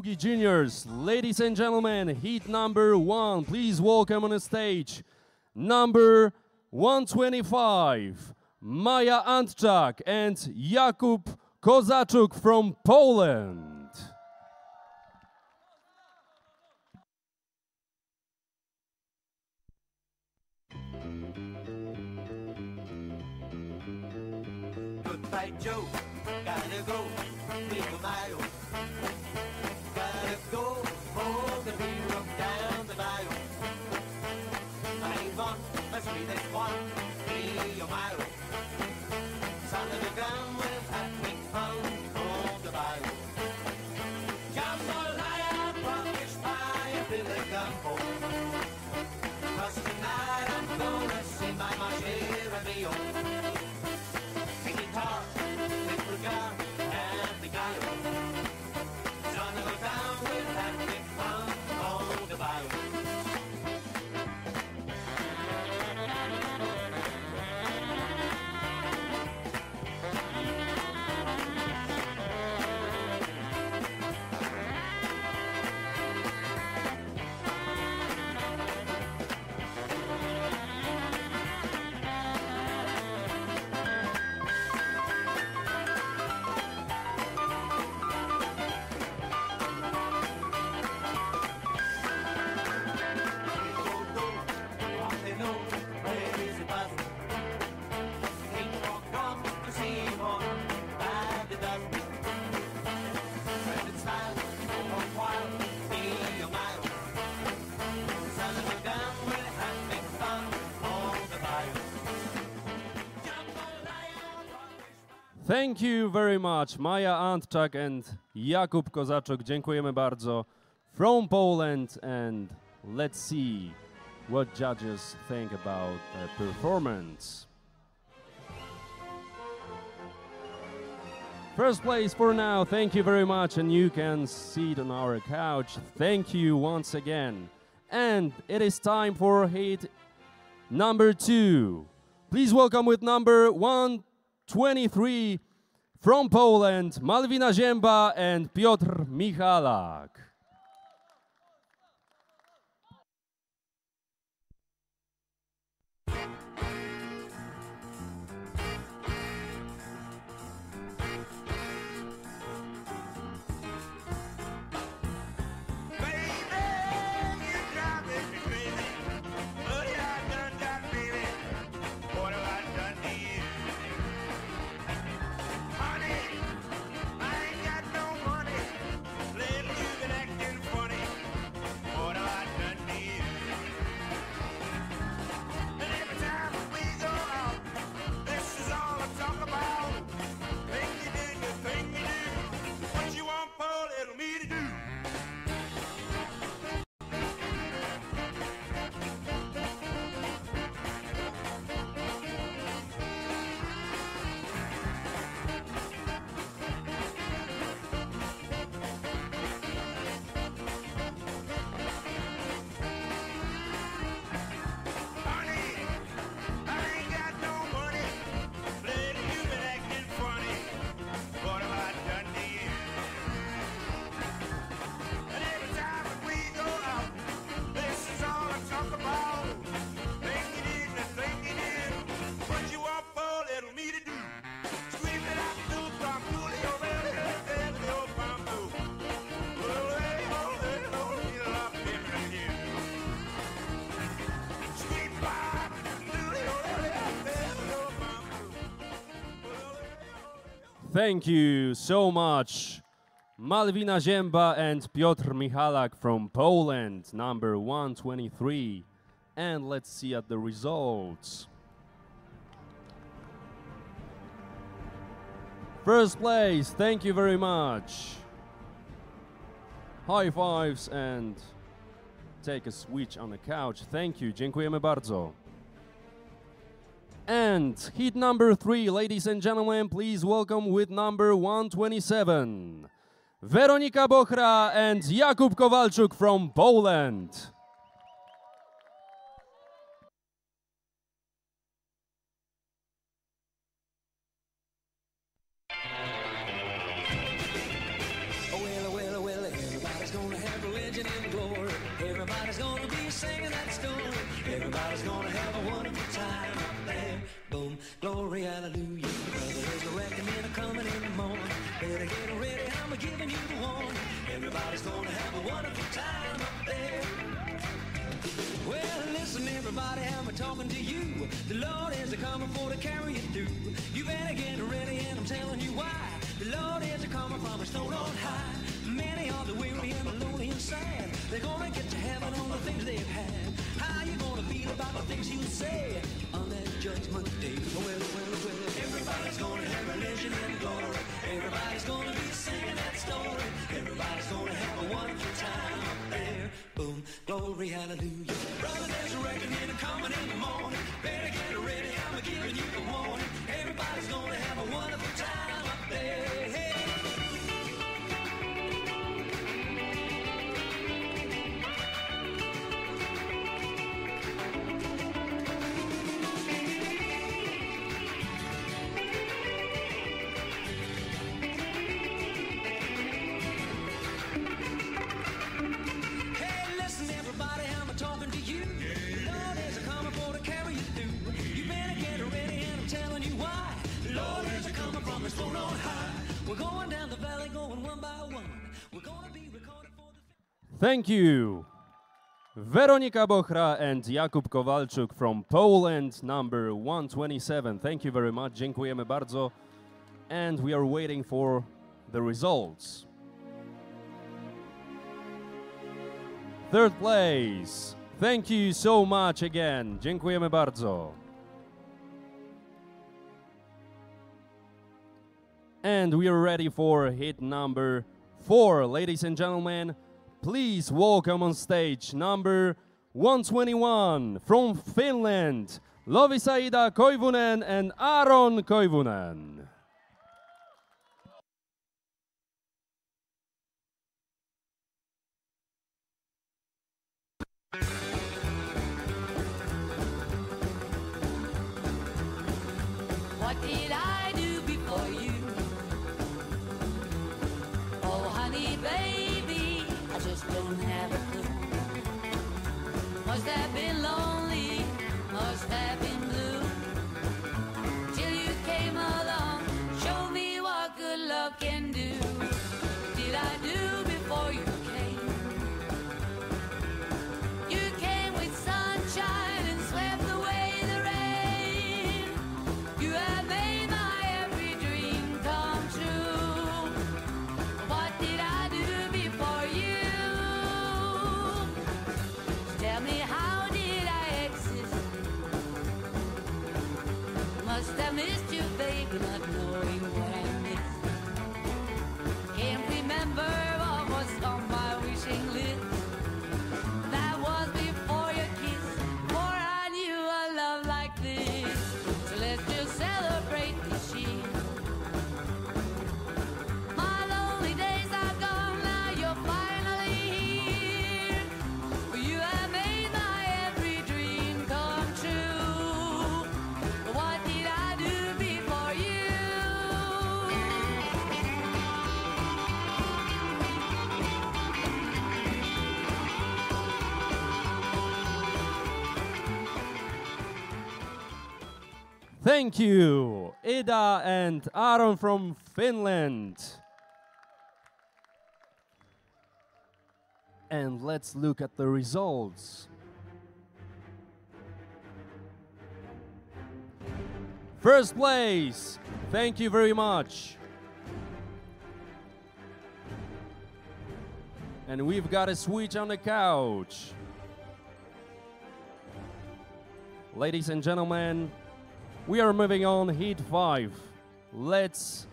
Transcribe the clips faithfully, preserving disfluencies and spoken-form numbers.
Boogie Juniors. Ladies and gentlemen, heat number one. Please welcome on the stage number one twenty-five, Maja Antczak and Jakub Kozaczuk from Poland. Goodbye, Joe. Gotta go. Leave a mile. Gotta go. Hold the beer up down the bayou. Five on my sweetest one. Be a mile. Son of a gun with having fun on the bayou. Jambalaya, pumpkish pie, a bit of gumbo. 'Cause tonight I'm gonna see my Marche Ramillo. Guitar, with regard, and the gallo. Son of a town with having fun on the bayou. Thank you very much, Maja Antczak and Jakub Kozaczuk. Dziękujemy bardzo. From Poland, and let's see what judges think about the performance. First place for now, thank you very much, and you can sit on our couch. Thank you once again. And it is time for heat number two. Please welcome with number one twenty-three from Poland, Malwina Zięba and Piotr Michalak. Thank you so much, Malwina Zięba and Piotr Michalak from Poland, number one twenty-three. And let's see at the results. First place, thank you very much. High fives and take a switch on the couch. Thank you, dziękujemy bardzo. And heat number three, ladies and gentlemen, please welcome with number one twenty-seven, Weronika Bochra and Jakub Kowalczuk from Poland. Oh, well, well, well, everybody Everybody's gonna have a wonderful time up there. Well, listen, everybody, I'm talking to you. The Lord is coming for to carry you through. You better get ready, and I'm telling you why. The Lord is coming from a stone on high. Many are the weary and the lonely and sad. They're gonna get to heaven on the things they've had. How you gonna feel about the things you say on that judgment day? Well, well, well, everybody's gonna have religion and glory. Everybody's gonna be singing that story. Everybody's gonna have a wonderful time up there. Boom, glory, hallelujah. Brother, there's a reckoning coming in the morning. Better get ready, I'm giving you the warning. Everybody's gonna have a wonderful time up there. Hey. Thank you. Weronika Bochra and Jakub Kowalczuk from Poland, number one twenty-seven. Thank you very much. Dziękujemy bardzo. And we are waiting for the results. Third place. Thank you so much again. Dziękujemy bardzo. And we are ready for hit number four. Ladies and gentlemen, please welcome on stage number one twenty-one from Finland, Lovisaida Koivunen and Aaron Koivunen. What did I do before you? Oh, honey, baby, I just don't have a clue. Must have been lonely, must have been blue. Till you came along, showed me what good love can do. Did I do before you came? You came with sunshine and swept away the rain. You have made my every dream come true. What did I do before you? Tell me, how did I exist? Must have missed you, baby, not knowing what I missed. Can't remember what was on my wishing list. That was before your kiss, before I knew a love like this. So let's just celebrate this year. My lonely days are gone, now you're finally here. You have made my every dream come true. What did I do before you? Thank you, Ida and Aaron from Finland. And let's look at the results. First place, thank you very much. And we've got a switch on the couch. Ladies and gentlemen, we are moving on heat five. Let's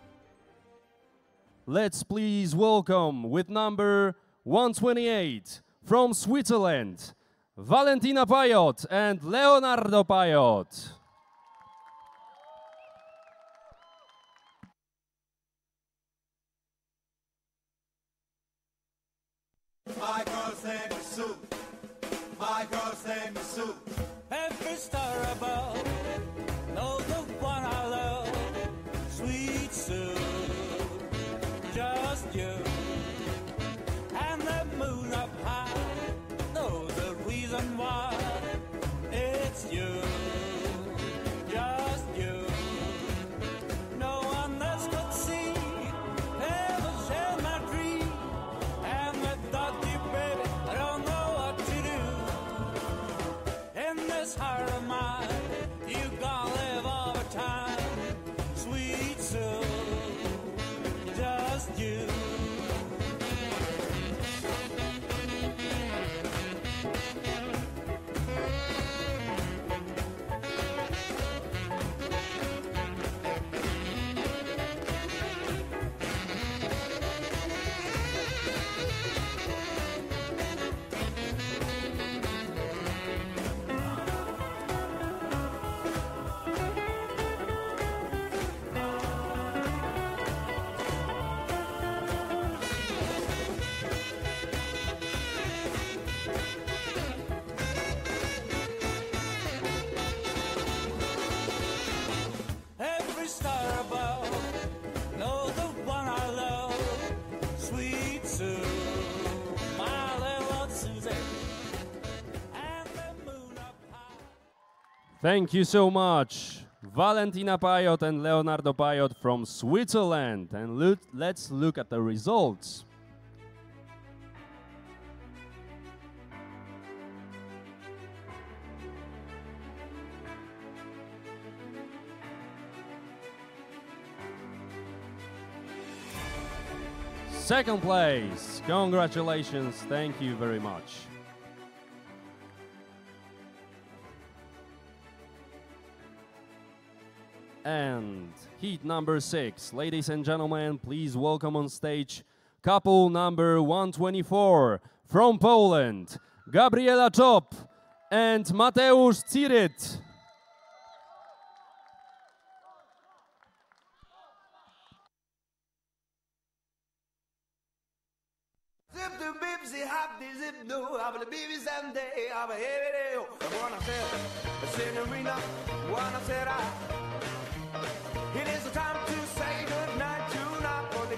let's please welcome with number one twenty-eight from Switzerland, Valentina Payot and Leonardo Payot. My girl's name is Sue. My girl's name is Sue. Every star above knows the one I love, sweet Sue, just you. And the moon up high knows the reason why. It's you, just you. No one else could see, ever share my dream. Thank you so much, Valentina Payot and Leonardo Payot from Switzerland. And look, let's look at the results. Second place, congratulations, thank you very much. And heat number six, ladies and gentlemen, please welcome on stage couple number one twenty-four from Poland, Gabriela Czop and Mateusz Ciryt. Zip the bibsy hop the zip no, I'm the baby someday, I'm a heavy day. Wanna say, Senorina, wanna say I. It is the time to say goodnight to Napoli.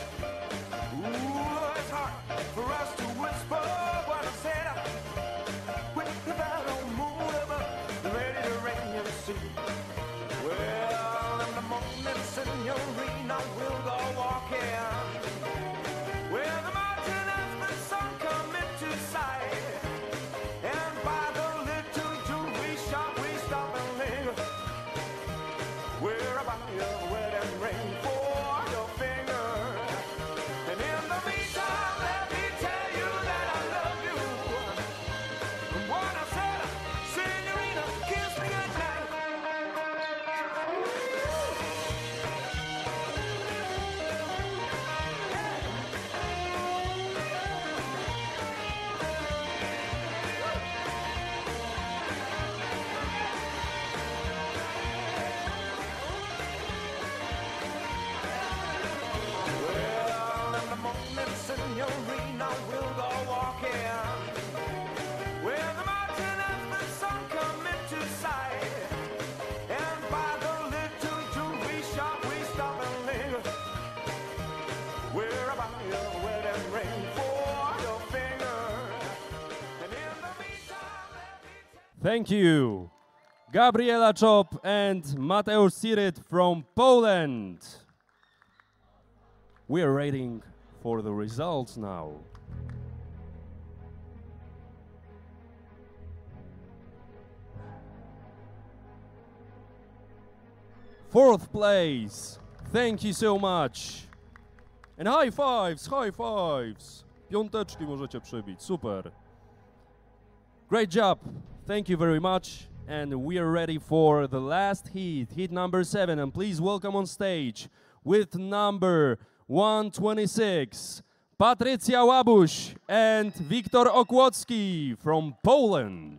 Ooh, it's hard for us to whisper what I said. With the battle moon above, ready to rain you see. Well, in the morning, Senorina will go walking. Where the mountain as the sun come into sight. And by the little jewelry shop we stop and linger. We're about your wedding ring for your finger. And in the meantime, let me tell you that I love you. And what I said, Senorina, kiss me goodnight. Senorina will go walking where the mountain and the sun come into sight. And by the little jewelry shop we stop and linger. We're about your wedding ring for your finger. And in the meantime, let me Thank you, Gabriela Czop and Mateusz Ciryt from Poland. We are waiting for the results now. Fourth place. Thank you so much. And high fives, high fives. Piąteczki możecie przybić. Super. Great job. Thank you very much. And we are ready for the last heat, heat number seven. And please welcome on stage with number one twenty-six, Patrycja Łabuś and Wiktor Okłocki from Poland.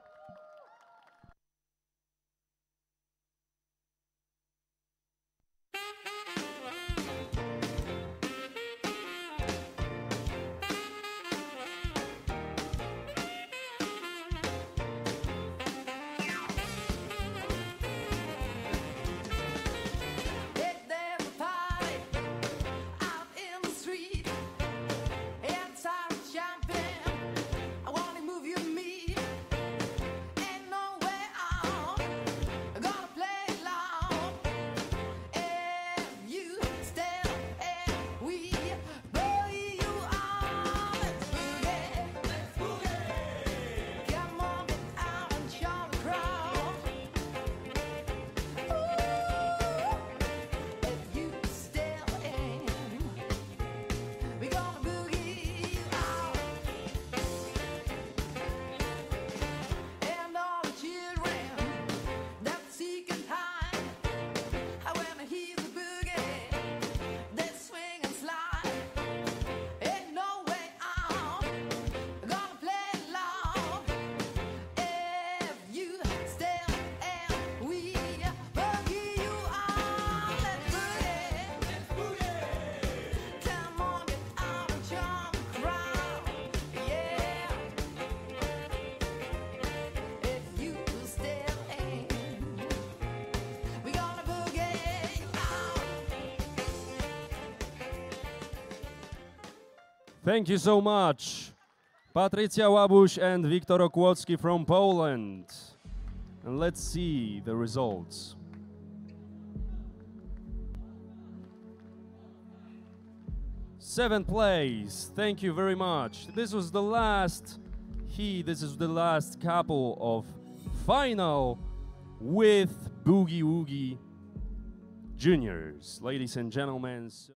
Thank you so much, Patrycja Łabuś and Wiktor Okłocki from Poland. And let's see the results. Seventh place. Thank you very much. This was the last heat. This is the last couple of final with Boogie Woogie Juniors. Ladies and gentlemen.